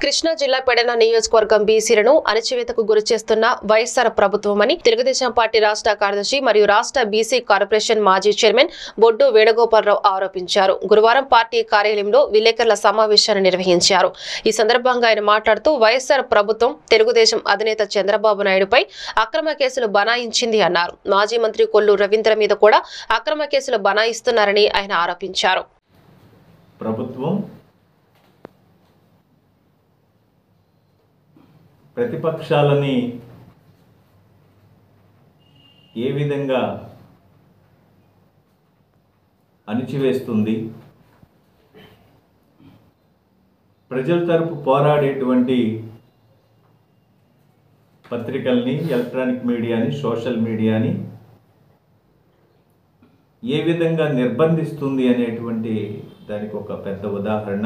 కృష్ణా జిల్లా పెడన నియోజకవర్గం బీసీలను అణచివేతకు గురిచేస్తున్న వైఎస్ఆర్ ప్రభుత్వమని తెలుగుదేశం పార్టీ రాష్ట్ర కార్యదర్శి మరియు రాష్ట్ర బీసీ కార్పొరేషన్ మాజీ చైర్మన్ బొడ్డు వేణుగోపాలరావు ఆరోపించారు. గురువారం పార్టీ కార్యాలయంలో విలేకరుల సమావేశాన్ని నిర్వహించారు. ఈ సందర్భంగా ఆయన మాట్లాడుతూ వైఎస్ఆర్ ప్రభుత్వం తెలుగుదేశం అధినేత చంద్రబాబు నాయుడుపై అక్రమ కేసులు బనాయించింది అన్నారు. మాజీ మంత్రి కొల్లు రవీంద్ర మీద కూడా అక్రమ కేసులు బనాయిస్తున్నారని ఆయన ఆరోపించారు. ప్రభుత్వం ప్రతిపక్షాలని ఏ విధంగా అణిచివేస్తుంది, ప్రజల తరపు పోరాడేటువంటి పత్రికల్ని, ఎలక్ట్రానిక్ మీడియాని, సోషల్ మీడియాని ఏ విధంగా నిర్బంధిస్తుంది అనేటువంటి దానికి ఒక పెద్ద ఉదాహరణ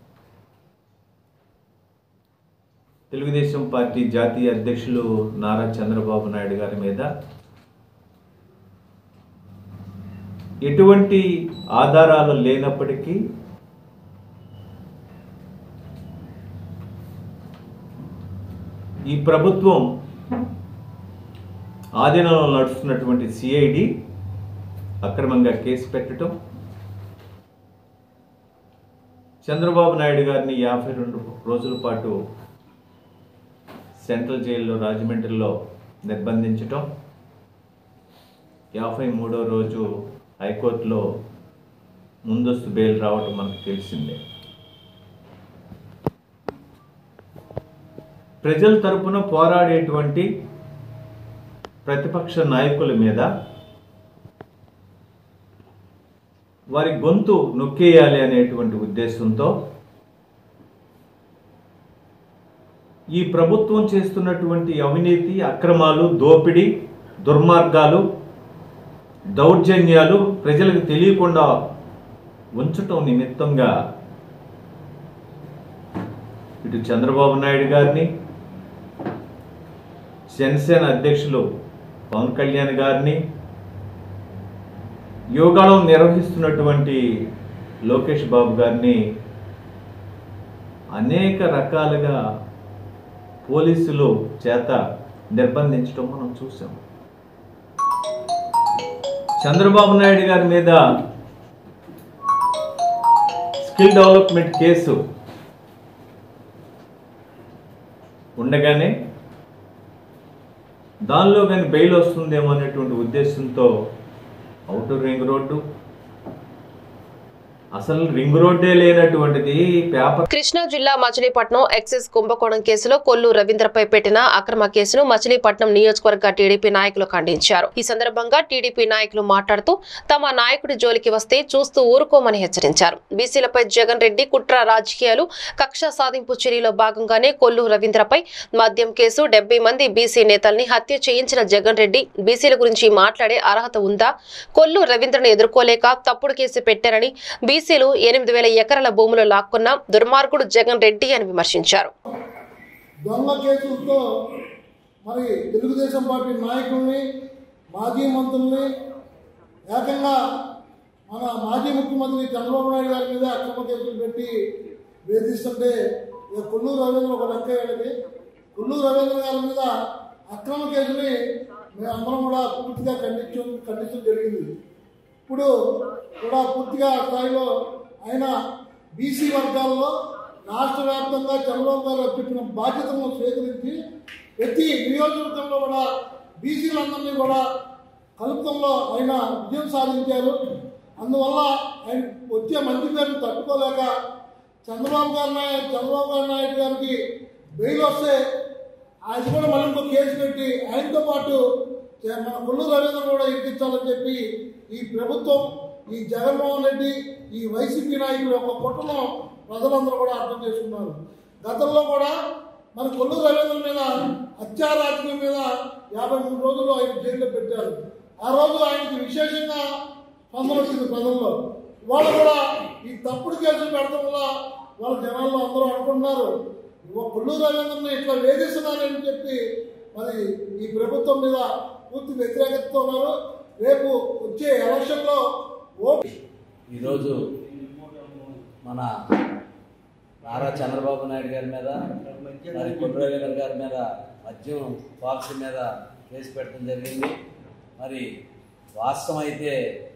తెలుగుదేశం పార్టీ జాతీయ అధ్యక్షులు నారా చంద్రబాబు నాయుడు గారి మీద ఎటువంటి ఆధారాలు లేనప్పటికీ ఈ ప్రభుత్వం ఆధీనంలో నడుస్తున్నటువంటి సిఐడి అక్రమంగా కేసు పెట్టడం, చంద్రబాబు నాయుడు గారిని 52 రోజుల పాటు సెంట్రల్ జైల్లో రాజమండ్రిలో నిర్బంధించటం, 53వ రోజు హైకోర్టులో ముందస్తు బెయిల్ రావటం మనకు తెలిసిందే. ప్రజల తరపున పోరాడేటువంటి ప్రతిపక్ష నాయకుల మీద వారి గొంతు నొక్కేయాలి అనేటువంటి ఉద్దేశంతో ఈ ప్రభుత్వం చేస్తున్నటువంటి అవినీతి, అక్రమాలు, దోపిడీ, దుర్మార్గాలు, దౌర్జన్యాలు ప్రజలకు తెలియకుండా ఉంచటం నిమిత్తంగా ఇటు చంద్రబాబు నాయుడు గారిని, జనసేన అధ్యక్షులు పవన్ కళ్యాణ్ గారిని, యోగాళం నిర్వహిస్తున్నటువంటి లోకేష్ బాబు గారిని అనేక రకాలుగా పోలీసులు చేత నిర్బంధించడం మనం చూసాం. చంద్రబాబు నాయుడు గారి మీద స్కిల్ డెవలప్మెంట్ కేసు ఉండగానే దానిలో కానీ బెయిల్ వస్తుందేమో అనేటువంటి ఉద్దేశంతో ఔటర్ రింగ్ రోడ్డు, అసలు రింగ్ రోడ్డే లేనటువంటిది పేపర్. కృష్ణా జిల్లా మచిలీపట్నం ఎక్సైజ్ కుంభకోణం కేసులో కొల్లు రవీంద్రపై పెట్టిన అక్రమ కేసును మచిలీపట్నం నియోజకవర్గ టీడీపీ నాయకులు ఖండించారు. ఈ సందర్భంగా టీడీపీ నాయకులు మాట్లాడుతూ తమ నాయకుడి జోలికి వస్తే చూస్తూ ఊరుకోమని హెచ్చరించారు. బీసీలపై జగన్ రెడ్డి కుట్ర రాజకీయాలు, కక్ష సాధింపు చర్యలో భాగంగానే కొల్లు రవీంద్రపై మద్యం కేసు, 70 మంది బీసీ నేతల్ని హత్య చేయించిన జగన్ రెడ్డి బీసీల గురించి మాట్లాడే అర్హత ఉందా? కొల్లు రవీంద్రను ఎదుర్కోలేక తప్పుడు కేసు పెట్టారని, బీసీలు 8,000 ఎకరాల భూములు లాక్కున్న దుర్మార్గుడు జగన్ రెడ్డి అని విమర్శించారు. దొంగ కేసులతో మరి తెలుగుదేశం పార్టీ నాయకుల్ని, మాజీ మంత్రుల్ని, ఏకంగా మన మాజీ ముఖ్యమంత్రి చంద్రబాబు నాయుడు గారి మీద అక్రమ కేసులు పెట్టి వేధిస్తుంటే కొల్లూరు రవీంద్ర ఒక లెక్క వేయాలి. కొల్లూరు రవీంద్ర గారి మీద అక్రమ కేసుని మేమందరం కూడా పూర్తిగా ఖండించడం జరిగింది. ఇప్పుడు కూడా పూర్తిగా స్థాయిలో ఆయన బీసీ వర్గాల్లో రాష్ట్ర వ్యాప్తంగా చంద్రబాబు గారు చెప్పిన బాధ్యతలను స్వీకరించి ప్రతి నియోజకవర్గంలో కూడా బీసీలందరినీ కూడా కలుపుతంలో ఆయన విజయం సాధించారు. అందువల్ల ఆయన వచ్చే మంచి పేరును తట్టుకోలేక చంద్రబాబు నాయుడు గారికి బెయిల్ వస్తే ఆయన కూడా మళ్ళీ ఇంకో కేసు పెట్టి ఆయనతో పాటు మన కొల్లు రవీంద్ర కూడా ఇప్పించాలని చెప్పి ఈ ప్రభుత్వం, ఈ జగన్మోహన్ రెడ్డి, ఈ వైసీపీ నాయకుల యొక్క కుట్రను ప్రజలందరూ కూడా అర్థం చేసుకున్నారు. గతంలో కూడా మన కొల్లు రవీంద్ర మీద హత్యారాజకీయం మీద 53 రోజులు ఆయన జైల్లో పెట్టారు. ఆ రోజు ఆయనకి విశేషంగా స్పందన వచ్చింది ప్రజల్లో. వాళ్ళు కూడా ఈ తప్పుడు కేసులు పెడతాం వల్ల వాళ్ళ జనాల్లో అందరూ అనుకుంటున్నారు కొల్లు రవీంద్రని ఇట్లా వేధిస్తున్నారని చెప్పి మరి ఈ ప్రభుత్వం మీద పూర్తి వ్యతిరేకతతో ఉన్నారు. రేపు వచ్చే ఎలక్షన్లో ఓటు ఈరోజు మన నారా చంద్రబాబు నాయుడు గారి మీద మరి కొల్లు రవీంద్ర గారి మీద మద్యం పాలసీ మీద కేసు పెట్టడం జరిగింది. మరి వాస్తవం అయితే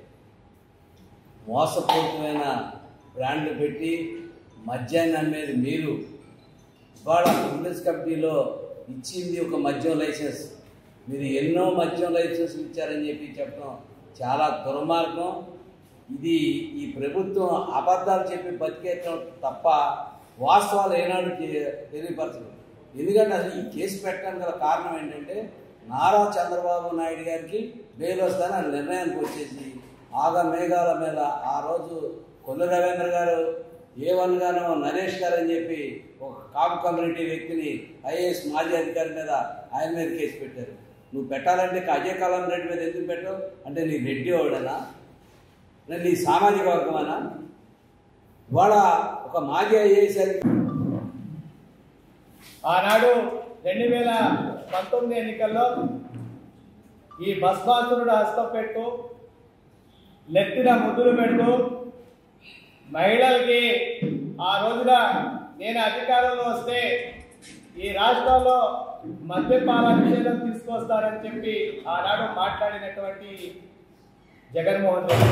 మోసపూరితమైన బ్రాండ్లు పెట్టి మద్యాన్ని అమ్మేది మీరు. ఇవాళ బిజినెస్ కంపెనీలో ఇచ్చింది ఒక మద్యం లైసెన్స్, మీరు ఎన్నో మద్యం లైసెన్సులు ఇచ్చారని చెప్పడం చాలా దుర్మార్గం. ఇది ఈ ప్రభుత్వం అబద్ధాలు చెప్పి బతికేయటం తప్ప వాస్తవాలు ఏనాడు తెలియపరచదు. ఎందుకంటే అసలు ఈ కేసు పెట్టడానికి గల కారణం ఏంటంటే నారా చంద్రబాబు నాయుడు గారికి బెయిల్ వస్తానని నిర్ణయానికి వచ్చేసి మేఘాల మీద ఆ రోజు కొల్లు రవీంద్ర గారు A1 గాను నరేష్ గారు అని చెప్పి ఒక కాపు కమ్యూనిటీ వ్యక్తిని ఐఏఎస్ మాజీ అధికారి మీద ఆయన మీద కేసు పెట్టారు. నువ్వు పెట్టాలంటే అజయ్ కలాం రెడ్డి మీద ఎందుకు పెట్టావు అంటే నీ రెడ్డి వాడనా, నీ సామాజిక వర్గమనా? ఇవాళ ఒక మాజీ ఐఏఎస్ ఆనాడు 2019 ఎన్నికల్లో ఈ భస్మాసురుడు హస్తపెట్టు నెత్తిన ముద్దులు పెట్టు మహిళలకి ఆ రోజున నేను అధికారంలో వస్తే ఈ రాష్ట్రంలో మద్యపాన నిషేధం తీసుకొస్తారని చెప్పి ఆనాడు మాట్లాడినటువంటి జగన్మోహన్ రెడ్డి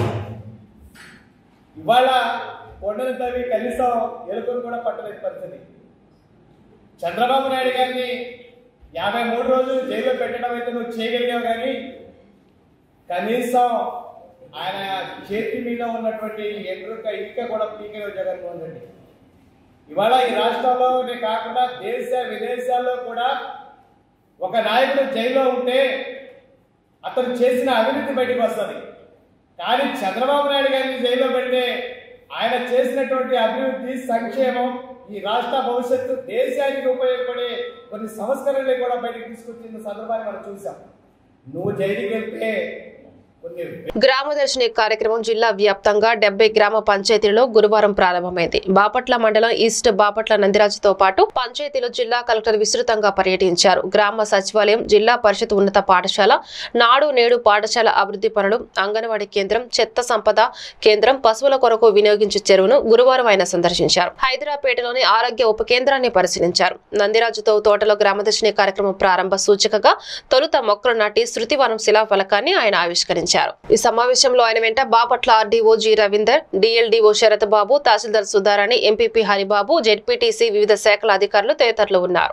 ఇవాళ కొండలు తవ్వి కనీసం ఎలుకలు కూడా పట్టలేని పరిస్థితి. చంద్రబాబు నాయుడు గారిని 53 రోజులు జైల్లో పెట్టడం అయితే నువ్వు చేయగలిగావు, కానీ కనీసం ఆయన చేతి మీద ఉన్నటువంటి ఎండ్రుక ఇక్క కూడా పీకేవు జగన్మోహన్ రెడ్డి. ఇవాళ ఈ రాష్ట్రంలోనే కాకుండా దేశ విదేశాల్లో కూడా ఒక నాయకుడు జైల్లో ఉంటే అతను చేసిన అవినీతి బయటకు వస్తుంది. కానీ చంద్రబాబు నాయుడు గారిని జైల్లో పెడితే ఆయన చేసినటువంటి అభివృద్ధి సంక్షేమం ఈ రాష్ట్ర భవిష్యత్తు దేశానికి ఉపయోగపడే కొన్ని సంస్కరణలు కూడా బయటకు తీసుకొచ్చిన సందర్భాన్ని మనం చూసాం. నువ్వు జైలుకి వెళ్తే గ్రామదర్శిని కార్యక్రమం జిల్లా వ్యాప్తంగా 70 గ్రామ పంచాయతీలలో గురువారం ప్రారంభమైంది. బాపట్ల మండలం ఈస్ట్ బాపట్ల నందిరాజుతో పాటు పంచాయతీలో జిల్లా కలెక్టర్ విస్తృతంగా పర్యటించారు. గ్రామ సచివాలయం, జిల్లా పరిషత్ ఉన్నత పాఠశాల, నాడు నేడు పాఠశాల అభివృద్ధి పనులు, అంగన్వాడీ కేంద్రం, చెత్త సంపద కేంద్రం, పశువుల కొరకు వినియోగించే చెరువును గురువారం ఆయన సందర్శించారు. హైదరాబాద్లోని ఆరోగ్య ఉప కేంద్రాన్ని పరిశీలించారు. నందిరాజుతో తోటలో గ్రామదర్శిని కార్యక్రమం ప్రారంభ సూచికగా తొలుత మొక్కలు నాటి శృతివనం శిలాఫలకాన్ని ఆయన ఆవిష్కరించారు. ఈ సమావేశంలో ఆయన వెంట Bapatla RDO G Ravinder, DLDO Sharath Babu, తహసీల్దార్ సుధారాణి, ఎంపీపీ హరిబాబు, జెడ్పీటీసీ వివిధ శాఖల అధికారులు తదితరులు ఉన్నారు.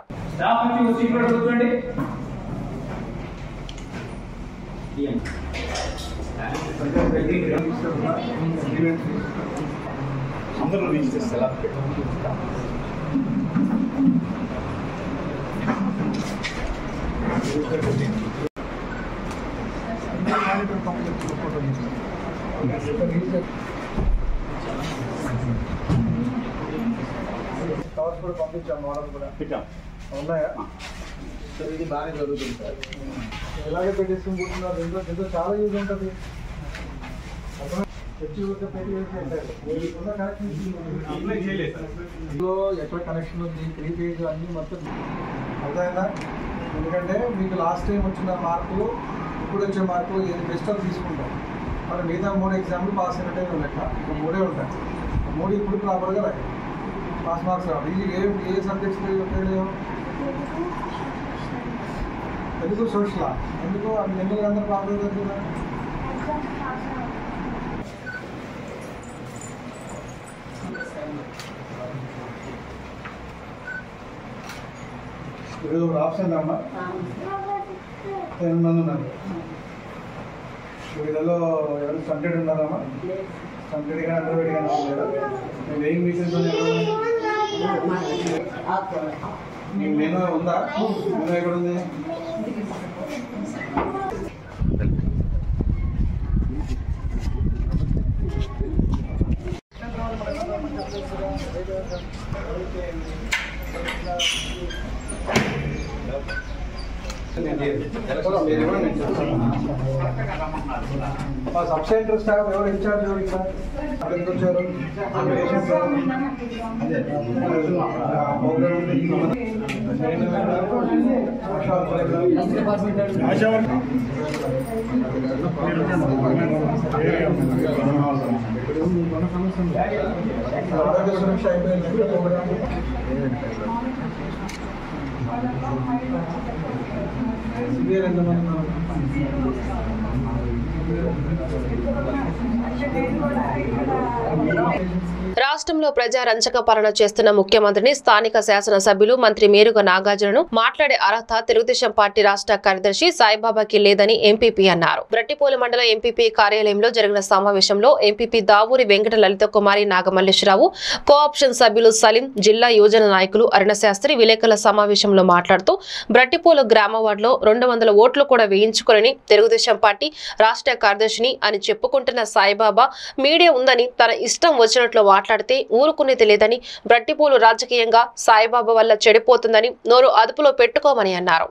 కవర్స్ కూడా పంపించాం, మోడల్ కూడా ఉన్నాయా? సరే, ఇది బాగానే జరుగుతుంది సార్. ఎలాగే పెట్టేసుకుని కూర్చున్నారు. దీంట్లో చాలా యూజ్ ఉంటుంది. ఎక్కడ కనెక్షన్ ఉంది, 3 పేజ్ అన్నీ మొత్తం అర్థమైందా? ఎందుకంటే మీకు లాస్ట్ టైం వచ్చిన మార్కులు, ఇప్పుడు వచ్చే మార్కులు ఏది బెస్ట్ అని తీసుకుంటాం. మరి మిగతా 3 ఎగ్జామ్లు పాస్ అయినట్టే లెక్క. ఇప్పుడు 3 ఉంటాయి. 3 ఇప్పుడు ప్రాపర్గా రాయి, పాస్ మార్క్స్ రావాలి. ఇది ఏ సబ్జెక్ట్స్ లేవు? తెలుగు, సోషల్. ఎందుకు ఎందుకు అందరూ ప్రాపర్గా చదువుతున్నారు? ఈరోజు ఒక ఆప్షన్ అమ్మా, 10 మంది ఉన్నారు. వీళ్ళలో ఎవరు స్టంటెడ్ ఉన్నారమ్మా? స్టంటెడ్ కానీ అందరూ పెట్టిగా మేము వెయింగ్ మిషన్స్ మీకు నేను ఉందా? నేను ఎక్కడ ఉంది? సబ్ సెంటర్ స్టాఫ్ ఎవరు ఇన్ఛార్జ్ ఎవరు ఇక్కడ అక్కడికి వచ్చారు? ఆరోగ్య సురక్ష అయిపోయిందంటే సివియర్ ఎంతమంది రాష్ట్రంలో ప్రజా రంజక పాలన చేస్తున్న ముఖ్యమంత్రిని స్థానిక శాసనసభ్యులు మంత్రి మేరుగ నాగార్జునను మాట్లాడే అర్హత తెలుగుదేశం పార్టీ రాష్ట్ర కార్యదర్శి సాయిబాబాకి లేదని ఎంపీపీ అన్నారు. బ్రట్టిపోలు మండల ఎంపీపీ కార్యాలయంలో జరిగిన సమావేశంలో ఎంపీపీ దావూరి వెంకట లలిత కుమారి నాగమల్లేశ్వరరావు, కోఆప్షన్ సభ్యులు సలీం, జిల్లా యువజన నాయకులు అరుణశాస్త్రి విలేకరుల సమావేశంలో మాట్లాడుతూ బ్రట్టిపోలు గ్రామ వార్డులో 200 ఓట్లు కూడా వేయించుకుని తెలుగుదేశం పార్టీ రాష్ట్ర కార్యదర్శిని అని చెప్పుకుంటున్న సాయిబాబా మీడియా ఉందని తన ఇష్టం వచ్చినట్లు మాట్లాడితే ఊరుకునేది లేదని, బ్రట్టిపోలు రాజకీయంగా సాయిబాబా వల్ల చెడిపోతుందని నోరు అదుపులో పెట్టుకోమని అన్నారు.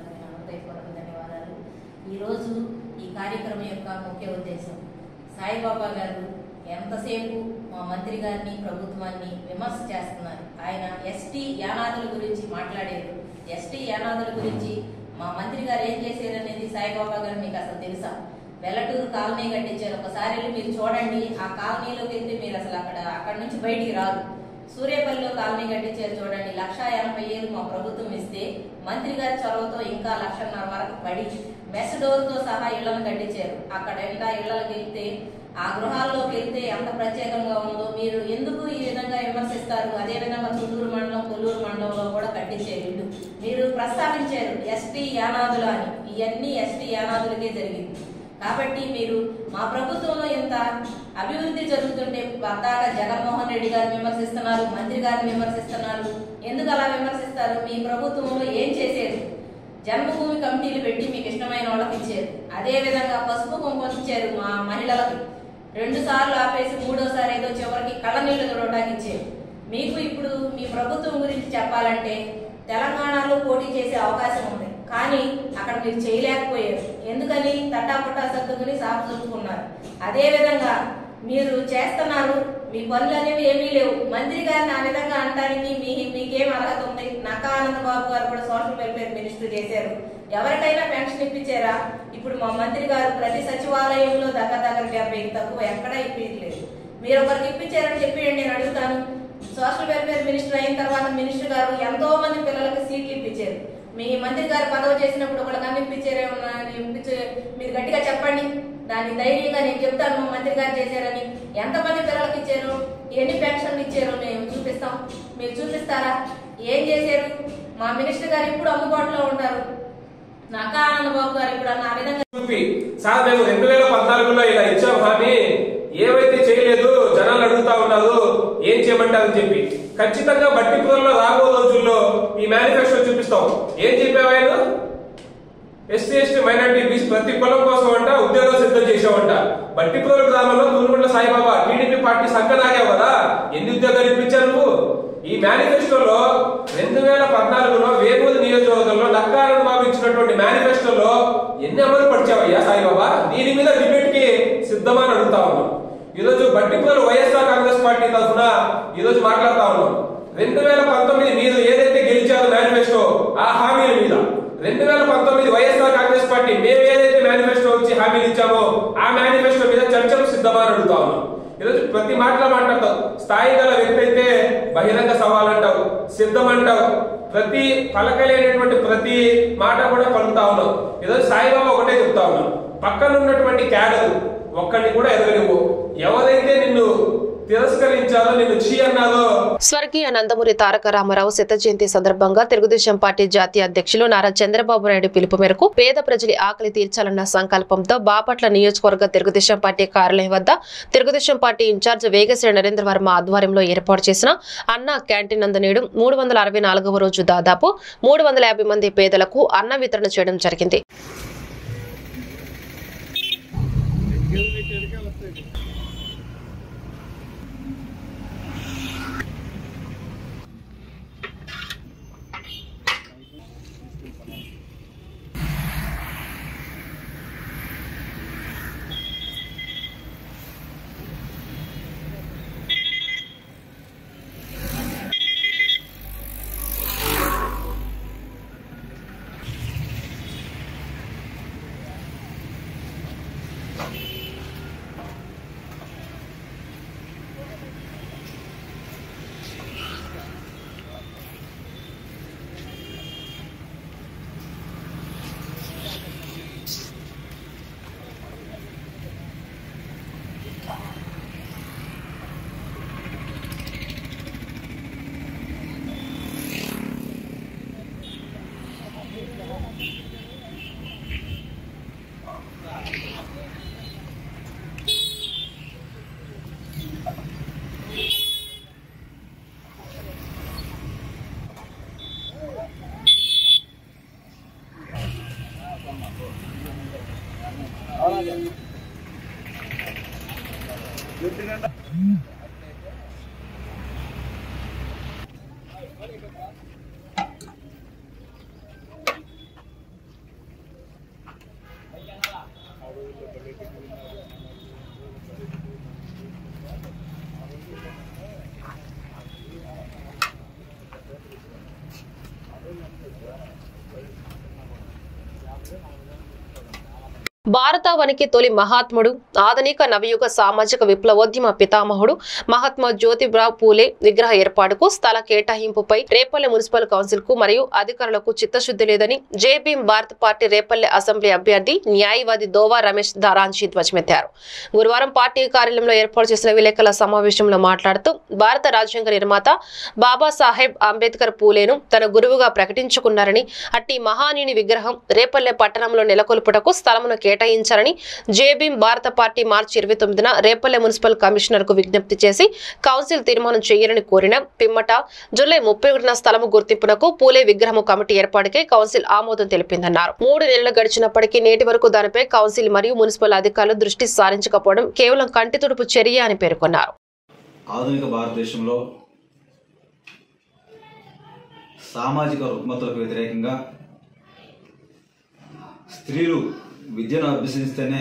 ఈరోజు ఈ కార్యక్రమం యొక్క ముఖ్య ఉద్దేశం సాయిబాబా గారు ఎంతసేపు మా మంత్రి గారిని ప్రభుత్వాన్ని విమర్శ చేస్తున్నారు. ఆయన ఎస్టీ యానాదుల గురించి మాట్లాడారు. ఎస్టీ యానాదుల గురించి మా మంత్రి గారు ఏం చేశారనేది సాయిబాబా గారు మీకు అసలు తెలుసా? వెల్లటూరు కాలనీ కట్టించారు. ఒకసారి మీరు చూడండి, ఆ కాలనీలోకి వెళ్తే మీరు అసలు అక్కడ నుంచి బయటికి రాదు. సూర్యపల్లిలో కాలనీ కట్టించారు చూడండి, 1,80,000 మా ప్రభుత్వం ఇస్తే మంత్రి గారి చొరవతో ఇంకా 1,50,000 వరకు పడి మెస్ డోర్తో సహా ఇళ్లను కట్టించారు. అక్కడ ఇంకా ఇళ్లకి వెళ్తే ఆ గృహాల్లోకి వెళ్తే ఎంత ప్రత్యేకంగా ఉందో మీరు ఎందుకు ఈ విధంగా విమర్శిస్తారు? అదేవిధంగా తుళ్ళూరు మండలం, కొల్లూరు మండలంలో కూడా కట్టించారు ఇల్లు. మీరు ప్రస్తావించారు ఎస్టీ యానాదులు అని. ఇవన్నీ ఎస్టీ యానాదులకే జరిగింది. కాబట్టి మీరు మా ప్రభుత్వంలో ఇంత అభివృద్ధి జరుగుతుంటే పద్దాక జగన్మోహన్ రెడ్డి గారిని విమర్శిస్తున్నారు, మంత్రి గారిని విమర్శిస్తున్నారు. ఎందుకు అలా విమర్శిస్తారు? మీ ప్రభుత్వంలో ఏం చేశారు? జన్మభూమి కమిటీలు పెట్టి మీకు ఇష్టమైన వాళ్ళకి ఇచ్చారు. అదే విధంగా పసుపు కుంకుమ ఇచ్చారు మా మహిళలకి. 2 సార్లు ఆపేసి 3వసారి ఏదో చివరికి కళ్ళ నీళ్లు చూడడానికి ఇచ్చారు. మీకు ఇప్పుడు మీ ప్రభుత్వం గురించి చెప్పాలంటే తెలంగాణలో పోటీ చేసే అవకాశం ఉంది, కానీ అక్కడ మీరు చేయలేకపోయారు. ఎందుకని? తట్టాపుట్టా సర్దుకుని సాగు చూసుకున్నారు. అదే విధంగా మీరు చేస్తున్నారు, మీ పనులు అనేవి ఏమీ లేవు. మంత్రి గారిని ఆ విధంగా అనడానికి మీకేం అర్హత ఉంది? నక్కా ఆనందబాబు గారు కూడా సోషల్ వెల్ఫేర్ మినిస్టర్ చేశారు. ఎవరికైనా పెన్షన్ ఇప్పించారా? ఇప్పుడు మా మంత్రి గారు ప్రతి సచివాలయంలో దగ్గర 70 తక్కువ ఎక్కడా ఇప్పించలేదు. మీరు ఒకరికి ఇప్పించారని చెప్పి నేను అడుగుతాను. సోషల్ వెల్ఫేర్ మినిస్టర్ అయిన తర్వాత మినిస్టర్ గారు ఎంతో మంది పిల్లలకి సీట్లు ఇప్పించారు. మీ మంత్రి గారు పదవి చేసినప్పుడు ఒకళ్ళకన్నా ఇప్పించారేమన్నా మీరు గట్టిగా చెప్పండి. దాన్ని ధైర్యంగా నేను చెప్తాను మా మంత్రి గారు చేశారని. ఎంతమంది పిల్లలకి ఇచ్చారు, ఎన్ని పెన్షన్లు ఇచ్చారు మేము చూపిస్తాం. మీరు చూపిస్తారా? ఏం చేశారు? మా మినిస్టర్ గారు ఇప్పుడు అందుబాటులో ఉంటారు. నక్కా ఆనందబాబు గారు ఇప్పుడు అన్న ఆ విధంగా సార్ మేము 2014లో ఇలా ఇచ్చాం హామీ, ఏవైతే చేయలేదు జనాలు అడుగుతా ఉన్నారు ఏం చేయమంటారని చెప్పి. ఖచ్చితంగా బట్టిపురంలో రాబో రోజుల్లో ఈ మేనిఫెస్టో చూపిస్తాం. ఏం చెప్పావాయను? ఎస్సీ ఎస్టీ మైనార్టీ బీసీ ప్రతి కులం కోసం అంట ఉద్యోగాలు సిద్ధం చేసామంట. బట్టిపురం గ్రామంలో తూరుకుంట్ల సాయిబాబా టీడీపీ పార్టీ సంఘనాగావు కదా, ఎన్ని ఉద్యోగాలు ఇప్పించారు నువ్వు? ఈ మేనిఫెస్టోలో 2014లో వేమూరు నియోజకవర్గంలో నక్కా ఆనందబాబు ఇచ్చినటువంటి మేనిఫెస్టోలో ఎన్ని అమలు పరిచావయ్యా సాయిబాబా? దీని మీద డిబేట్ కి సిద్ధమని అడుగుతా ఉన్నాం. ఈరోజు బట్టిపురం వైఎస్ఆర్ కాంగ్రెస్ పార్టీ తరఫున ఈరోజు మాట్లాడుతా ఉన్నాం. 2019 మీరు ఏదైతే గెలిచారో మేనిఫెస్టో ఆ హామీల మీద 2019 వైఎస్ఆర్ కాంగ్రెస్ పార్టీ మేము ఏదైతే మేనిఫెస్టో వచ్చి హామీలు ఇచ్చామో ఆ మేనిఫెస్టో మీద చర్చలు సిద్ధమని అడుగుతా ఉన్నాం. ఈరోజు ప్రతి మాటలో మాట్లాడతావు, స్థాయి గల వ్యక్తి అయితే బహిరంగ సవాల్ అంటావు, సిద్ధం అంటావు, ప్రతి పలకలేనటువంటి ప్రతి మాట కూడా పలుకుతా ఉన్నావు. ఈరోజు సాయిబాబా ఒకటే చెప్తా ఉన్నావు, పక్కన ఉన్నటువంటి క్యాడర్ ఒక్కడిని కూడా ఎదగనివ్వు. ఎవరైతే నిన్ను తిరస్కరించాలో, నిన్ను చీ అన్నారో. స్వర్గీయ నందమూరి తారక రామారావు శత జయంతి సందర్భంగా తెలుగుదేశం పార్టీ జాతీయ అధ్యక్షులు నారా చంద్రబాబు నాయుడు పిలుపు మేరకు పేద ప్రజల ఆకలి తీర్చాలన్న సంకల్పంతో బాపట్ల నియోజకవర్గ తెలుగుదేశం పార్టీ కార్యాలయం వద్ద తెలుగుదేశం పార్టీ ఇన్ఛార్జ్ వేగశ్రీ నరేంద్ర వర్మ ఆధ్వర్యంలో ఏర్పాటు చేసిన అన్న క్యాంటీన్ నందు నేడు 364వ రోజు దాదాపు 350 మంది పేదలకు అన్న వితరణ చేయడం జరిగింది. భారతావనికి తొలి మహాత్ముడు, ఆధునిక నవయుగ సామాజిక విప్లవోద్యమ పితామహుడు మహాత్మా జ్యోతిరావు పూలే విగ్రహ ఏర్పాటుకు స్థల కేటాయింపుపై రేపల్లె మున్సిపల్ కౌన్సిల్ కు మరియు అధికారులకు చిత్తశుద్ధి లేదని JBM Bharat party Repalle assembly అభ్యర్థి న్యాయవాది దోవా రమేష్ దారాంచి ధ్వజమెత్తారు. గురువారం పార్టీ కార్యాలయంలో ఏర్పాటు చేసిన విలేకరుల సమావేశంలో మాట్లాడుతూ భారత రాజ్యాంగ నిర్మాత బాబాసాహెబ్ అంబేద్కర్ పూలేను తన గురువుగా ప్రకటించుకున్నారని, అట్టి మహానీయుని విగ్రహం రేపల్లె పట్టణంలో నెలకొల్పుటకు స్థలమును కేటాయించారని జేబీఎం భారత పార్టీ మార్చి 29న రేపల్లె మున్సిపల్ కమిషనర్ కు విజ్ఞప్తి చేసి కౌన్సిల్ తీర్మానం చేయాలని కోరిన పిమ్మట జూలై 31న స్థలము గుర్తింపునకు పూలే విగ్రహం కమిటీ ఏర్పాటుకై కౌన్సిల్ ఆమోదం తెలిపిందన్నారు. 3 నెలలు గడిచినప్పటికీ నేటి వరకు దానిపై కౌన్సిల్ మరియు మున్సిపల్ అధికారులు దృష్టి సారించకపోవడం కేవలం కంటితుడుపు చర్య అని పేర్కొన్నారు. ఆధునిక భారతదేశంలో సామాజిక రుగ్మతలకు వ్యతిరేకంగా స్త్రీలు విద్యను అభ్యసిస్తేనే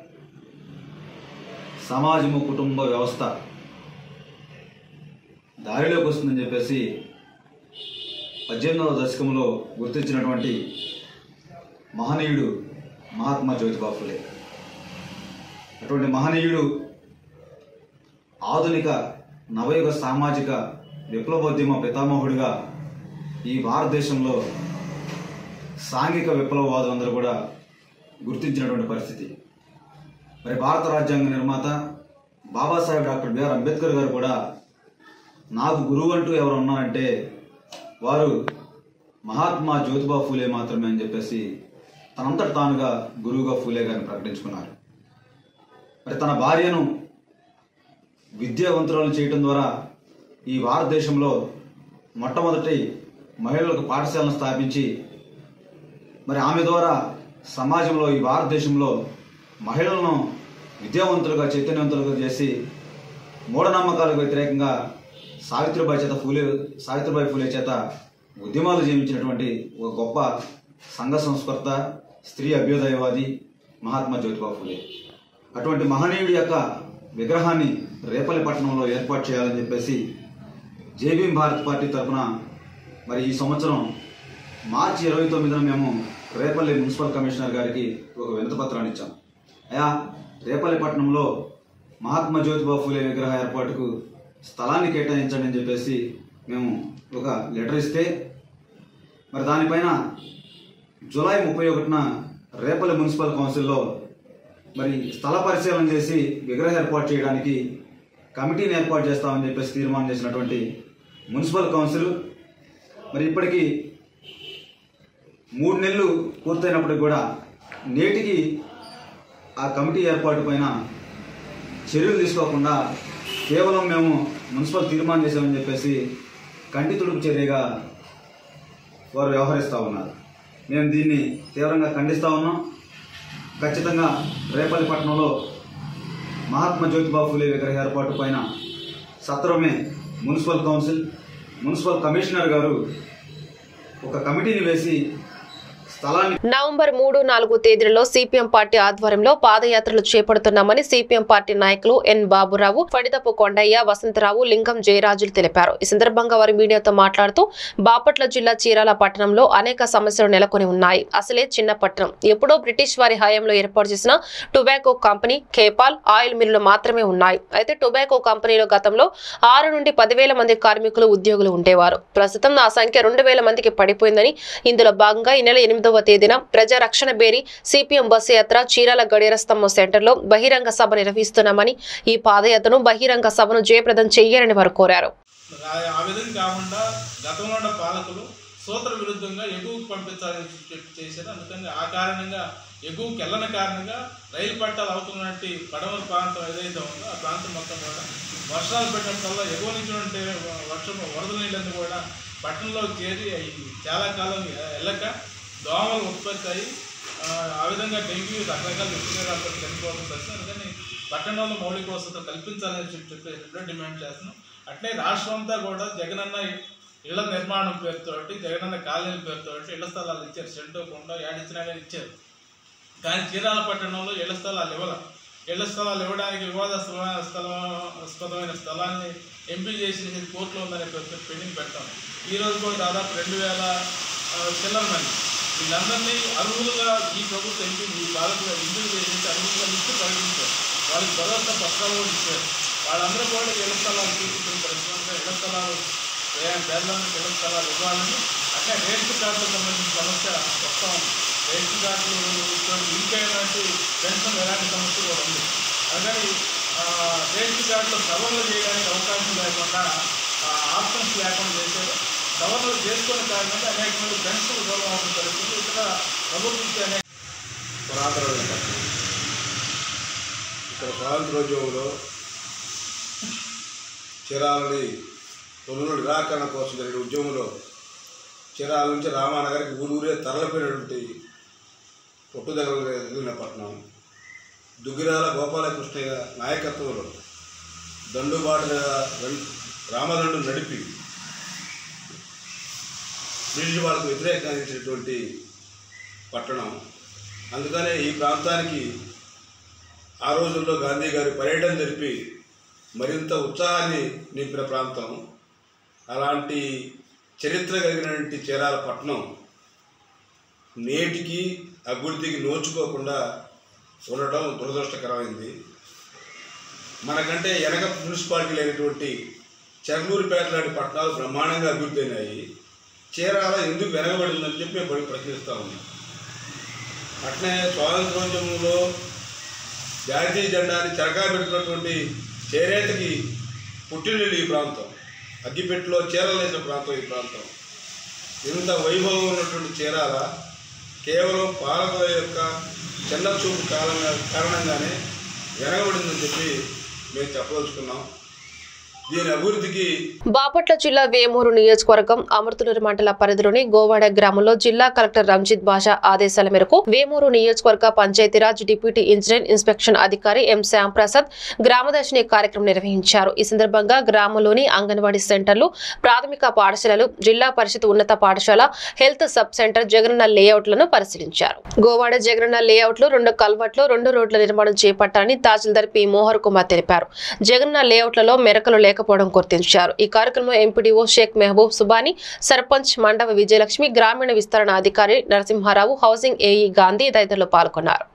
సమాజము కుటుంబ వ్యవస్థ దారిలోకి వస్తుందని చెప్పేసి 18వ దశకంలో గుర్తించినటువంటి మహనీయుడు మహాత్మా జ్యోతిరావు పూలే. అటువంటి మహనీయుడు ఆధునిక నవయుగ సామాజిక విప్లవోద్యమ పితామహుడిగా ఈ భారతదేశంలో సాంఘిక విప్లవవాదులందరూ కూడా గుర్తించినటువంటి పరిస్థితి. మరి భారత రాజ్యాంగ నిర్మాత బాబాసాహెబ్ డాక్టర్ బిఆర్ అంబేద్కర్ గారు కూడా నాకు గురువు అంటూ ఎవరు ఉన్నారంటే వారు మహాత్మా జ్యోతిబా ఫూలే మాత్రమే అని చెప్పేసి తనంతట తానుగా గురువుగా ఫూలే గారిని ప్రకటించుకున్నారు. మరి తన భార్యను విద్యావంతురాలను చేయడం ద్వారా ఈ భారతదేశంలో మొట్టమొదటి మహిళలకు పాఠశాలను స్థాపించి మరి ఆమె ద్వారా సమాజంలో ఈ భారతదేశంలో మహిళలను విద్యావంతులుగా చైతన్యవంతులుగా చేసి మూఢనమ్మకాలకు వ్యతిరేకంగా సావిత్రిబాయి ఫూలే చేత ఉద్యమాలు జీవించినటువంటి ఒక గొప్ప సంఘ సంస్కర్త, స్త్రీ అభ్యుదయవాది మహాత్మా జ్యోతిరావు పూలే. అటువంటి మహనీయుడి యొక్క విగ్రహాన్ని రేపల్లె పట్టణంలో ఏర్పాటు చేయాలని చెప్పేసి జేబీఎం భారత పార్టీ తరఫున మరి ఈ సంవత్సరం మార్చి 29న మేము రేపల్లె మున్సిపల్ కమిషనర్ గారికి ఒక వినతి పత్రాన్ని ఇచ్చాం. అయా, రేపల్లె పట్టణంలో మహాత్మా జ్యోతిరావు పూలే విగ్రహ ఏర్పాటుకు స్థలాన్ని కేటాయించండి అని చెప్పేసి మేము ఒక లెటర్ ఇస్తే మరి దానిపైన జూలై 31న రేపల్లె మున్సిపల్ కౌన్సిల్లో మరి స్థల పరిశీలన చేసి విగ్రహ ఏర్పాటు చేయడానికి కమిటీని ఏర్పాటు చేస్తామని చెప్పేసి తీర్మానం చేసినటువంటి మున్సిపల్ కౌన్సిల్ మరి ఇప్పటికీ 3 నెలలు పూర్తయినప్పటికి కూడా నేటికి ఆ కమిటీ ఏర్పాటు పైన చర్యలు తీసుకోకుండా కేవలం మేము మున్సిపల్ తీర్మానం చేశామని చెప్పేసి కంటి తుడుపు చర్యగా వారు వ్యవహరిస్తూ ఉన్నారు. మేము దీన్ని తీవ్రంగా ఖండిస్తూ ఉన్నాం. ఖచ్చితంగా రేపల్లె పట్టణంలో మహాత్మా జ్యోతిరావు పూలే విగ్రహ ఏర్పాటు పైన సత్వరమే మున్సిపల్ కౌన్సిల్, మున్సిపల్ కమిషనర్ గారు ఒక కమిటీని వేసి నవంబర్ 3, 4 తేదీలలో సిపిఎం పార్టీ ఆధ్వర్యంలో పాదయాత్రలు చేపడుతున్నామని సిపిఎం పార్టీ నాయకులు ఎన్ బాబురావు, ఫడితపు కొండయ్య, వసంతరావు, లింగం జయరాజులు తెలిపారు. ఈ సందర్భంగా వారు మీడియాతో మాట్లాడుతూ బాపట్ల జిల్లా చీరాల పట్టణంలో అనేక సమస్యలు నెలకొని ఉన్నాయి. అసలే చిన్న పట్టణం. ఎప్పుడో బ్రిటిష్ వారి హయాంలో ఏర్పాటు చేసిన టొబాకో కంపెనీ, కేపాల్, ఆయిల్ మిల్లులు మాత్రమే ఉన్నాయి. అయితే టొబాకో కంపెనీలో గతంలో 6 నుండి 10,000 మంది కార్మికులు, ఉద్యోగులు ఉండేవారు. ప్రస్తుతం ఆ సంఖ్య 2,000 మందికి పడిపోయిందని, ఇందులో భాగంగా ఈ నెల 8వ తేదీన ప్రజారక్షణ బేరీ సిపిఎం బస్సు యాత్ర చీరాల గడియార స్తంభం సెంటర్లో బహిరంగ సభ నిర్వహిస్తున్నామని, ఈ పాదయాత్రను బహిరంగ సభను జయప్రదం చేయాలని వారు కోరారు. ఆ విధంగా కాకుండా గతంలో ఉన్న పాలకులు సూత్ర విరుద్ధంగా ఎగువకు పంపించాలని చేశారు. అందుకని ఆ కారణంగా ఎగువకి వెళ్ళని కారణంగా రైలు పట్టాలు అవుతున్నట్టు పడమర ప్రాంతం ఏదైతే ఉందో ఆ ప్రాంతం మొత్తం కూడా వర్షాలు పెట్టడంలో ఎగువ నుంచి ఉంటే వర్షం వరద నీళ్ళని కూడా పట్టణంలో చేరి చాలా కాలం వెళ్ళక దోమలు ఉత్పత్తి అయ్యి ఆ విధంగా డెంగ్యూ రకరకాల విషయాలతో చనిపోవడం పరిస్థితి. అందుకని పట్టణంలో మౌలిక వసతులు కల్పించాలని చెప్పి డిమాండ్ చేస్తున్నాం. అట్లే రాష్ట్రం అంతా కూడా జగనన్న ఇళ్ల నిర్మాణం పేరుతోటి, జగనన్న కాలనీల పేరుతోటి ఇళ్ల స్థలాలు ఇచ్చారు. సెంటోకుండా ఏడిచ్చినా కానీ ఇచ్చారు. కానీ చీరాల పట్టణంలో ఇళ్ల స్థలాలు ఇళ్ల స్థలాలు ఇవ్వడానికి వివాదాస్పదమైన స్థలాన్ని ఎంపిక చేసి కోర్టులో ఉందనే పెండింగ్ పెడతాం. ఈరోజు కూడా దాదాపు 2000 చిల్లర మంది వీళ్ళందరినీ అర్హులుగా ఈ ప్రభుత్వం ఎంపీ ఈ పాలకులు ఎంపిక చేసి అర్హులుగా లిస్టు ప్రకటించారు. వాళ్ళకి భరోసా పత్రాలు కూడా ఇచ్చారు. వాళ్ళందరూ కూడా ఇళ్ల స్థలాలు తీసుకున్న పరిశ్రమ ఇళ్ల స్థలాలు పేదలందరికీ ఇళ్ల స్థలాలు ఇవ్వాలని. అట్లా రేషన్ కార్డులకు సంబంధించిన సమస్య వస్తూ ఉంది. రేషన్ కార్డులు లింక్ అయినటువంటి పెన్షన్ ఎలాంటి సమస్య కూడా ఉంది. అందుకని రేషన్ కార్డులో సవరణలు చేయడానికి అవకాశం లేకుండా ఆప్షన్స్ లేకుండా చేశారు. సవరణలు చేసుకునే కారణంగా అనేక మంది పెన్షన్లు దూరం అవుతున్న పరిస్థితులు ఇక్కడ ప్రభుత్వం అనేక పురాతనమైన పట్టణం. ఇక్కడ స్వాతంత్రోద్యమంలో చీరాలని తొలుల నిరాకరణ కోసం జరిగిన ఉద్యమంలో చీరాల నుంచి రామానగర్కి ఊరూరే తరలిపోయినటువంటి పుట్టుదగలిగిన పట్టణం. దుగ్గిరాల గోపాలకృష్ణయ్య నాయకత్వంలో దండుబాటుగా రామదండు నడిపి బ్రిటిష్ వాళ్ళకు వ్యతిరేకించినటువంటి పట్టణం. అందుకనే ఈ ప్రాంతానికి ఆ రోజుల్లో గాంధీ గారి పర్యటన జరిపి మరింత ఉత్సాహాన్ని నింపిన ప్రాంతం. అలాంటి చరిత్ర కలిగినటువంటి చీరాల పట్టణం నేటికి అభివృద్ధికి నోచుకోకుండా ఉండటం దురదృష్టకరమైంది. మనకంటే వెనక మున్సిపాలిటీ లేనటువంటి చెర్నూరుపేట లాంటి పట్టణాలు బ్రహ్మాండంగా అభివృద్ధి అయినాయి. చీరాల ఎందుకు వెనకబడిందని చెప్పి మేము ప్రశ్నిస్తూ ఉన్నాం. అట్లే స్వాతంత్రోద్యమంలో జాతీయ జెండాని చెరకాబెట్టినటువంటి చేరేతకి పుట్టినీళ్ళు ఈ ప్రాంతం. అగ్గిపెట్టులో చీరలేసిన ప్రాంతం ఈ ప్రాంతం. ఇంత వైభవం ఉన్నటువంటి చీరాల కేవలం పాలకుల యొక్క చిన్న చూపు కారణంగానే వెనకబడిందని చెప్పి మేము చెప్పదలుచుకున్నాం. దీని అభివృద్ధికి బాపట్ల జిల్లా వేమూరు నియోజకవర్గం అమృతనూరు మండల పరిధిలోని గోవాడ గ్రామంలో జిల్లా కలెక్టర్ రంజిత్ బాషా ఆదేశాల మేరకు వేమూరు నియోజకవర్గ పంచాయతీరాజ్ డిప్యూటీ ఇంజనీర్ ఇన్స్పెక్షన్ అధికారి ఎం శ్యామ్ ప్రసాద్ గ్రామదర్శిని కార్యక్రమం నిర్వహించారు. ఈ సందర్భంగా గ్రామంలోని అంగన్వాడీ సెంటర్లు, ప్రాథమిక పాఠశాలలు, జిల్లా పరిషత్ ఉన్నత పాఠశాల, హెల్త్ సబ్ సెంటర్, జగనన్న లేఅవుట్లను పరిశీలించారు. గోవాడ జగనన్న లేఅవుట్లు 2 కల్వర్ట్లు, 2 రోడ్ల నిర్మాణం చేపట్టాలని తహసీల్దార్ పి మోహర్ కుమార్ తెలిపారు. జగనన్న లేఅవుట్లలో మెరకలు లేకపోవడం గుర్తించారు. ఈ కార్యక్రమంలో ఎంపీడీఓ షేక్ మెహబూబ్ సుబానీ, సర్పంచ్ మండవ విజయలక్ష్మి, గ్రామీణ విస్తరణ అధికారి నరసింహారావు, హౌసింగ్ ఏఈ గాంధీ తదితరులు పాల్గొన్నారు.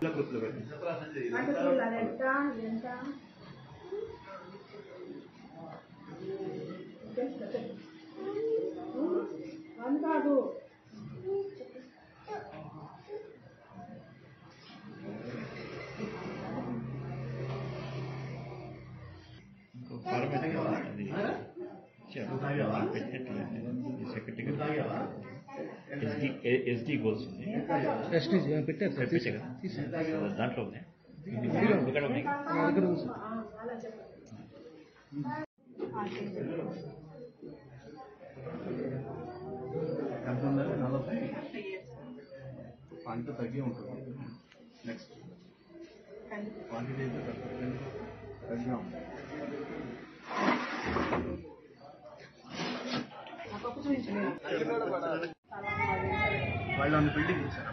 ఎస్డి గోల్స్ ఉంది. దాంట్లో ఉన్నాయి. పంట తగ్గి ఉంటుంది. నెక్స్ట్ క్వాంటిటీ తగ్గాం. వాళ్ళు అన్ని బిల్డింగ్ ఇచ్చారు.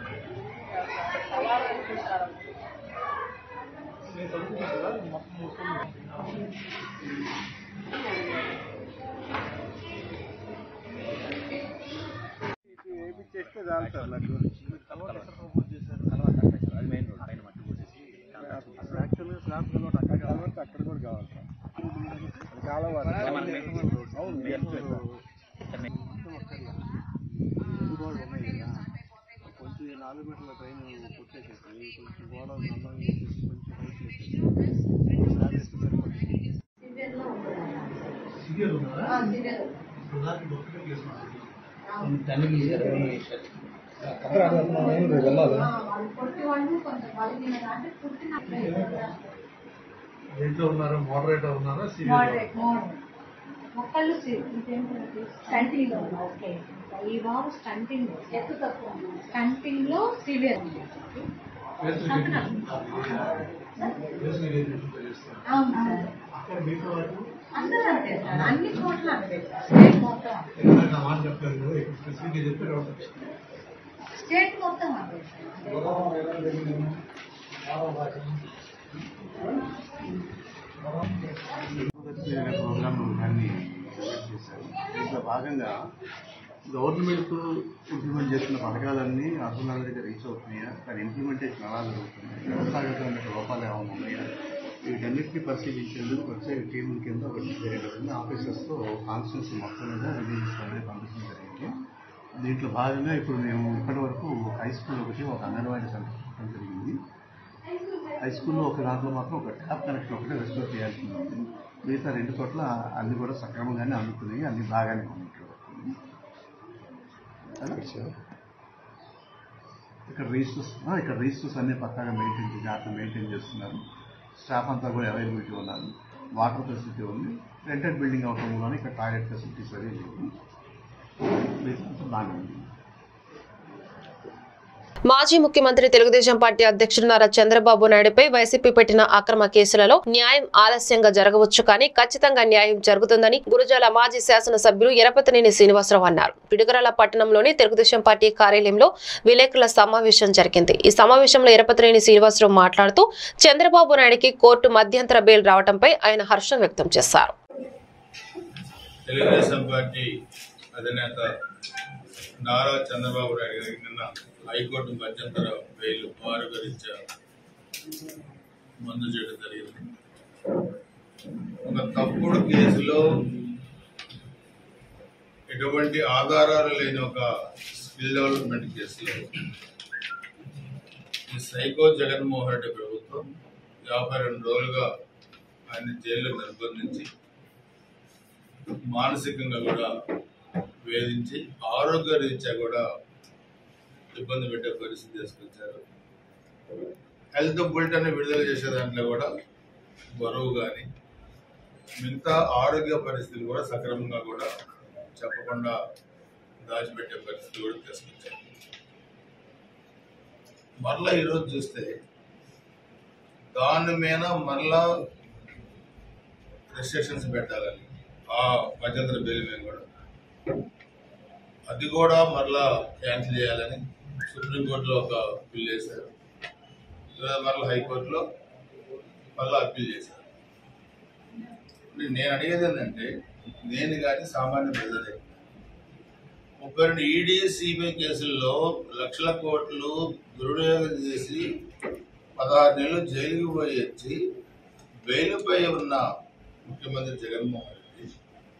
చేస్తే చాలు సార్. నాకు యాక్చువల్గా స్లాబ్ కలవట్ అక్కడ కావాలి, అక్కడ కూడా కావాలి సార్. చాలా కొంచెం 4 మీటర్ల ట్రైన్ కొట్టేసేసి కొంచెం గోడ కొంచెం హైట్ చేసేసి స్లాబ్ వేస్తే సరిపోతుంది. దేంట్లో ఉన్నారు? మోడరేటర్ ఉన్నారా? మొక్కలు ఈ బాబు స్టంటింగ్ ఎత్తు తక్కువ స్టంటింగ్ లో సివియర్ ఉంది. అవును సార్, అందరూ అంతే సార్, అన్ని చోట్ల అంతే సార్. స్టేట్ మొత్తం స్టేట్ మొత్తం అంతే ప్రోగ్రామ్ దాన్ని చేశారు. దీంట్లో భాగంగా గవర్నమెంట్ ఇంప్లిమెంట్ చేస్తున్న పథకాలన్నీ అర్హులందరికీ రీచ్ అవుతున్నాయా, కానీ ఇంప్లిమెంటేషన్ ఎలా జరుగుతున్నాయి, వ్యవస్థాగతమైన లోపాలు ఏమైనా ఉన్నాయా, వీటన్నిటిని పరిశీలించేందుకు ప్రత్యేక టీముల కింద ఒకటి జరిగింది. ఆఫీసర్స్తో కాన్స్టిట్యూన్సీ మొత్తం మీద విజిలెన్స్ అనేది పంపించడం జరిగింది. దీంట్లో భాగంగా ఇప్పుడు మేము ఇప్పటి వరకు హై స్కూల్ ఒకటి, ఒక అంగన్వాడీ సెంటర్ జరిగింది. హై స్కూల్లో ఒక దాంట్లో మాత్రం ఒక ట్యాప్ కనెక్షన్ ఒకటి రెస్టోర్ చేయాల్సి ఉంది. మిగతా 2 చోట్ల అన్ని కూడా సక్రమంగానే అందుతున్నాయి, అన్ని బాగానే ఉన్నాయి. ఇక్కడ రిజిస్టర్స్ అన్ని పక్కాగా మెయింటైన్ చేస్తున్నారు. స్టాఫ్ అంతా కూడా అవైలబిలిటీ ఉన్నారు. వాటర్ ఫెసిలిటీ ఉంది. రెంటెడ్ బిల్డింగ్ అవటం వల్ల ఇక్కడ టాయిలెట్ ఫెసిలిటీస్ అవి లేవు. బాగానే ఉంది. మాజీ ముఖ్యమంత్రి తెలుగుదేశం పార్టీ అధ్యక్షుడు నారా చంద్రబాబు నాయుడుపై వైసీపీ పెట్టిన అక్రమ కేసులలో న్యాయం ఆలస్యంగా జరగవచ్చు, కానీ ఖచ్చితంగా న్యాయం జరుగుతుందని గురజాల మాజీ శాసనసభ్యులు ఎరపతినేని శ్రీనివాసరావు అన్నారు. పిడుగురాల పట్టణంలోని తెలుగుదేశం పార్టీ కార్యాలయంలో విలేకరుల సమావేశం జరిగింది. ఈ సమావేశంలో ఎరపతినేని శ్రీనివాసరావు మాట్లాడుతూ చంద్రబాబు నాయుడుకి కోర్టు మధ్యంతర బెయిల్ రావడంపై ఆయన హర్షం వ్యక్తం చేశారు. తెలుగుదేశం పార్టీ అధినేత నారా చంద్రబాబు నాయుడు గారికి నిన్న హైకోర్టు మధ్యంతర బెయిల్ వారుగరీత్యా మంజూరు చేయడం జరిగింది. ఒక తప్పుడు కేసులో ఎటువంటి ఆధారాలు లేని ఒక స్కిల్ డెవలప్మెంట్ కేసులో ఈ సైకో జగన్మోహన్ రెడ్డి ప్రభుత్వం 52 రోజులుగా ఆయన జైల్లో నిర్బంధించి మానసికంగా కూడా వేధించి ఆరోగ్య రీత్యా కూడా ఇబ్బంది పెట్టే పరిస్థితి తీసుకొచ్చారు. హెల్త్ బులెటిన్ విడుదల చేసే దాంట్లో కూడా బరువు కానీ మిగతా ఆరోగ్య పరిస్థితులు కూడా సక్రమంగా కూడా చెప్పకుండా దాచిపెట్టే పరిస్థితి కూడా తీసుకొచ్చారు. మరలా ఈరోజు చూస్తే దాని మీద మరలా రెస్ట్రిక్షన్స్ పెట్టాలని ఆ మధ్యంతర బెయిల్ మీద కూడా అది కూడా మరలా క్యాన్సిల్ చేయాలని సుప్రీంకోర్టులో ఒక అప్పీల్ చేశారు. మరలా హైకోర్టులో మళ్ళీ అప్పీల్ చేశారు. నేను అడిగేది ఏంటంటే, నేను కానీ సామాన్య ప్రజలే 32 ఈడీ సిబిఐ కేసుల్లో లక్షల కోట్లు దుర్వినియోగం చేసి 16 నెలలు జైలుకు పోయి వచ్చి బెయిల్పై ఉన్న ముఖ్యమంత్రి జగన్మోహన్ రెడ్డి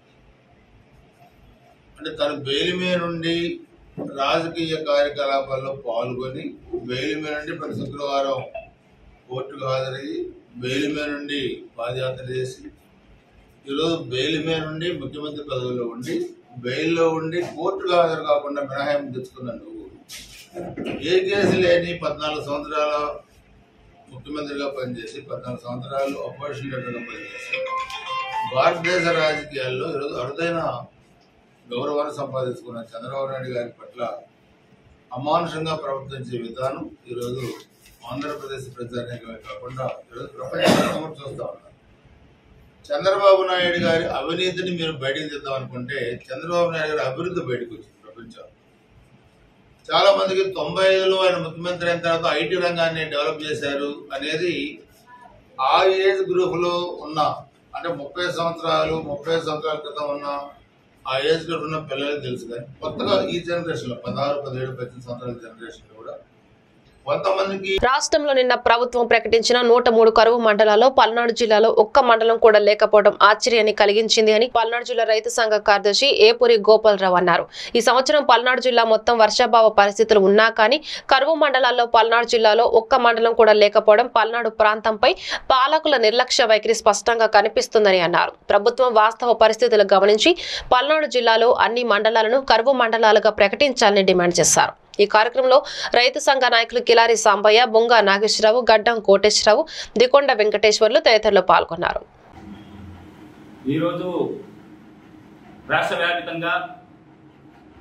అంటే తను బెయిల్ మీద నుండి రాజకీయ కార్యకలాపాల్లో పాల్గొని బెయిల్ మీద నుండి ప్రతి శుక్రవారం కోర్టుకు హాజరయ్యి బెయిల్ మీద నుండి పాదయాత్ర చేసి ఈరోజు బెయిల్ మీద నుండి ముఖ్యమంత్రి పదవిలో ఉండి బెయిల్లో ఉండి కోర్టుకు హాజరు కాకుండా మినహాయింపు తెచ్చుకున్న నువ్వు ఏ కేసు లేని 14 సంవత్సరాల ముఖ్యమంత్రిగా పనిచేసి 14 సంవత్సరాలు అపోజిషన్ లీడర్గా పనిచేసి భారతదేశ రాజకీయాల్లో ఈరోజు అరుదైన గౌరవాన్ని సంపాదించుకున్న చంద్రబాబు నాయుడు గారి పట్ల అమానుషంగా ప్రవర్తించే విధానం ఈరోజు ఆంధ్రప్రదేశ్ ప్రజానీకమే కాకుండా ఈరోజు ప్రపంచం చూస్తా ఉన్నారు. చంద్రబాబు నాయుడు గారి అవినీతిని మీరు బయటకు తెద్దాం అనుకుంటే చంద్రబాబు నాయుడు గారి అభివృద్ధి బయటకు వచ్చింది. ప్రపంచం చాలా మందికి 95లో ఆయన ముఖ్యమంత్రి అయిన తర్వాత ఐటీ రంగాన్ని డెవలప్ చేశారు అనేది ఆ ఏజ్ గ్రూప్ లో ఉన్న అంటే 30 సంవత్సరాల క్రితం ఉన్న ఆ ఏజ్ గ్రూప్ ఉన్న పిల్లలకి తెలుసు. కానీ కొత్తగా ఈ జనరేషన్ లో 16, 17, 18 సంవత్సరాల జనరేషన్ కూడా కొంతమందికి రాష్ట్రంలో నిన్న ప్రభుత్వం ప్రకటించిన 103 కరువు మండలాల్లో పల్నాడు జిల్లాలో ఒక్క మండలం కూడా లేకపోవడం ఆశ్చర్యాన్ని కలిగించింది అని పల్నాడు జిల్లా రైతు సంఘ కార్యదర్శి ఏపూరి గోపాలరావు అన్నారు. ఈ సంవత్సరం పల్నాడు జిల్లా మొత్తం వర్షాభావ పరిస్థితులు ఉన్నా కానీ కరువు మండలాల్లో పల్నాడు జిల్లాలో ఒక్క మండలం కూడా లేకపోవడం పల్నాడు ప్రాంతంపై పాలకుల నిర్లక్ష్య వైఖరి స్పష్టంగా కనిపిస్తుందని అన్నారు. ప్రభుత్వం వాస్తవ పరిస్థితులు గమనించి పల్నాడు జిల్లాలో అన్ని మండలాలను కరువు మండలాలుగా ప్రకటించాలని డిమాండ్ చేశారు. ఈ కార్యక్రమంలో రైతు సంఘ నాయకులు కిలారి సాంబయ్య, బొంగ నాగేశ్వరరావు, గడ్డం కోటేశ్వరరావు, దికొండ వెంకటేశ్వర్లు తదితరులు పాల్గొన్నారు. ఈరోజు రాష్ట్ర వ్యాప్తంగా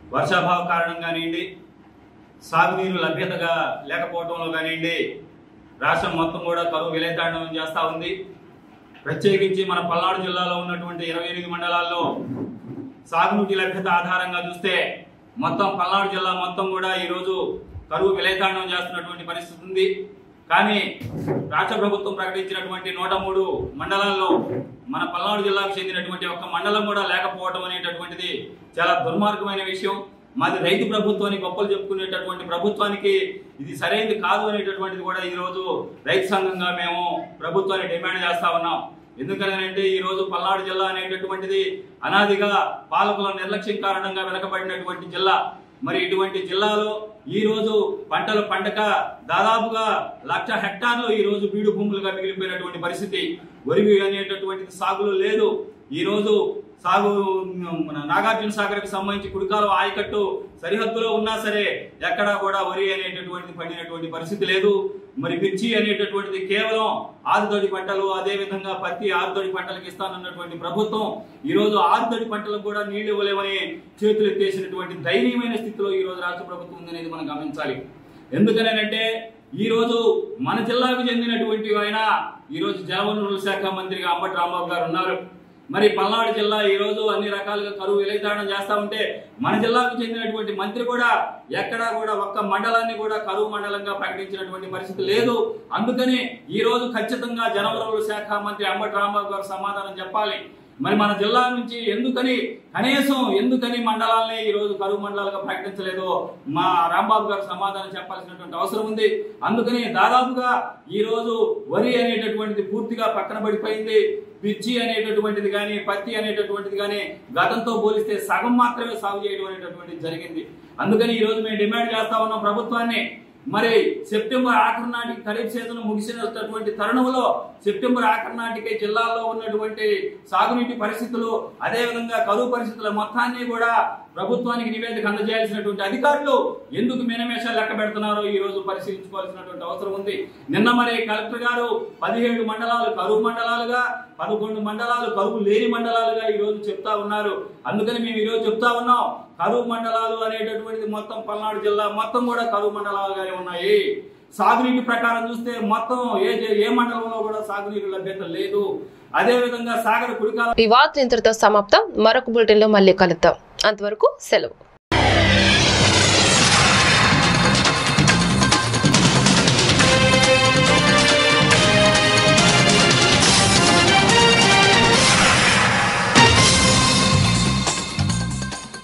వర్షాభావ కారణం కానివ్వండి, సాగునీరు లభ్యతగా లేకపోవడంలో కానివ్వండి, రాష్ట్రం మొత్తం కూడా కరువు విలయతాండవం చేస్తూ ఉంది. ప్రత్యేకించి మన పల్నాడు జిల్లాలో ఉన్నటువంటి 28 మండలాల్లో సాగునీటి లభ్యత ఆధారంగా చూస్తే మొత్తం పల్నాడు జిల్లా మొత్తం కూడా ఈరోజు కరువు విలయతాండవం చేస్తున్నటువంటి పరిస్థితి ఉంది. కానీ రాష్ట్ర ప్రభుత్వం ప్రకటించినటువంటి 103 మండలాల్లో మన పల్నాడు జిల్లాకు చెందినటువంటి ఒక్క మండలం కూడా లేకపోవడం అనేటటువంటిది చాలా దుర్మార్గమైన విషయం. మాది రైతు ప్రభుత్వాన్ని గొప్పలు చెప్పుకునేటటువంటి ప్రభుత్వానికి ఇది సరైనది కాదు అనేటటువంటిది కూడా ఈరోజు రైతు సంఘంగా మేము ప్రభుత్వాన్ని డిమాండ్ చేస్తా ఉన్నాం. ఎందుకనంటే ఈరోజు పల్నాడు జిల్లా అనేటటువంటిది అనాదిగా పాలకుల నిర్లక్ష్యం కారణంగా వెనకబడినటువంటి జిల్లా. మరి ఇటువంటి జిల్లాలో ఈ రోజు పంటలు పండక దాదాపుగా 1,00,000 హెక్టార్లు ఈ రోజు బీడు భూములుగా మిగిలిపోయినటువంటి పరిస్థితి. వరి అనేటటువంటిది సాగులో లేదు. ఈ రోజు సాగు నాగార్జున సాగర్కి సంబంధించి కుడికాలువ ఆయకట్టు సరిహద్దులో ఉన్నా సరే ఎక్కడా కూడా వరి అనేటటువంటిది పండినటువంటి పరిస్థితి లేదు. మరి మిర్చి అనేటటువంటిది కేవలం ఆరుతడి పంటలు, అదే విధంగా పత్తి ఆరుతడి పంటలకు ఇస్తానన్నటువంటి ప్రభుత్వం ఈ రోజు ఆరుతడి పంటలకు కూడా నీళ్లు ఇవ్వలేమని చేతులు ఎత్తేసినటువంటి దయనీయమైన స్థితిలో ఈ రోజు రాష్ట్ర ప్రభుత్వం ఉందనేది మనం గమనించాలి. ఎందుకనంటే ఈ రోజు మన జిల్లాకు చెందినటువంటి ఆయన ఈ రోజు జలవనరుల శాఖ మంత్రిగా అంబటి రాంబాబు గారు ఉన్నారు. మరి పల్నాడు జిల్లా ఈ రోజు అన్ని రకాలుగా కరువు విలయతాండవం చేస్తా ఉంటే మన జిల్లాకు చెందినటువంటి మంత్రి కూడా ఎక్కడా కూడా ఒక్క మండలాన్ని కూడా కరువు మండలంగా ప్రకటించినటువంటి పరిస్థితి లేదు. అందుకని ఈ రోజు ఖచ్చితంగా జలవనరుల శాఖ మంత్రి అంబటి రాంబాబు గారు సమాధానం చెప్పాలి. మరి మన జిల్లా నుంచి ఎందుకని మండలాలని ఈ రోజు కరువు మండలాలుగా ప్రకటించలేదో మా రాంబాబు గారు సమాధానం చెప్పాల్సినటువంటి అవసరం ఉంది. అందుకని దాదాపుగా ఈ రోజు వరి అనేటటువంటిది పూర్తిగా పక్కన పడిపోయింది. మిర్చి అనేటటువంటిది కానీ పత్తి అనేటటువంటిది కానీ గతంతో పోలిస్తే సగం మాత్రమే సాగు చేయడం అనేటటువంటిది జరిగింది. అందుకని ఈ రోజు మేము డిమాండ్ చేస్తా ఉన్నాం ప్రభుత్వాన్ని. మరి సెప్టెంబర్ ఆఖరి నాటికి ఖరీఫ్ సీజన్ ముగిసినటువంటి తరుణంలో సెప్టెంబర్ ఆఖరి నాటికి జిల్లాలో ఉన్నటువంటి సాగునీటి పరిస్థితులు, అదేవిధంగా కరువు పరిస్థితుల మొత్తాన్ని కూడా ప్రభుత్వానికి నివేదిక అందజేయాల్సినటువంటి అధికారులు ఎందుకు మేనమేషాలు లెక్క పెడుతున్నారో ఈ రోజు పరిశీలించుకోవాల్సినటువంటి అవసరం ఉంది. నిన్న మరి కలెక్టర్ గారు 17 మండలాలు కరువు మండలాలుగా, 11 మండలాలు కరువు లేని మండలాలుగా ఈ రోజు చెప్తా ఉన్నారు. అందుకని మేము ఈ రోజు చెప్తా ఉన్నాం, కరువు మండలాలు అనేటటువంటిది మొత్తం పల్నాడు జిల్లా మొత్తం కూడా కరువు మండలాలుగానే ఉన్నాయి. సాగునీటి ప్రకారం చూస్తే మొత్తం ఏ మండలంలో కూడా సాగునీరు లభ్యత లేదు. అదే విధంగా సాగర్ కుడికాల. ఈ వార్త ఇంతటితో సమాప్తం. మరొక బులెటిన్ లో మళ్ళీ కలుద్దాం. అంతవరకు సెలవు.